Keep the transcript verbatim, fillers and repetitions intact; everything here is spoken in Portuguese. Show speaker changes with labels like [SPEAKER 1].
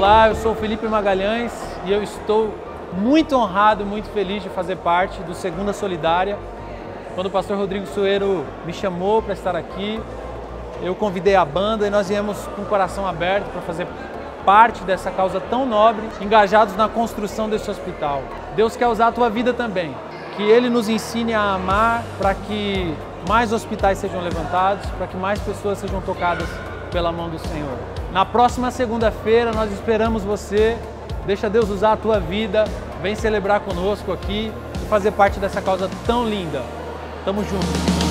[SPEAKER 1] Olá, eu sou o Felipe Magalhães e eu estou muito honrado, muito feliz de fazer parte do Segunda Solidária. Quando o pastor Rodrigo Sueiro me chamou para estar aqui, eu convidei a banda e nós viemos com o coração aberto para fazer parte dessa causa tão nobre, engajados na construção desse hospital. Deus quer usar a tua vida também, que Ele nos ensine a amar para que mais hospitais sejam levantados, para que mais pessoas sejam tocadas pela mão do Senhor. Na próxima segunda-feira nós esperamos você, deixa Deus usar a tua vida, vem celebrar conosco aqui e fazer parte dessa causa tão linda. Tamo junto!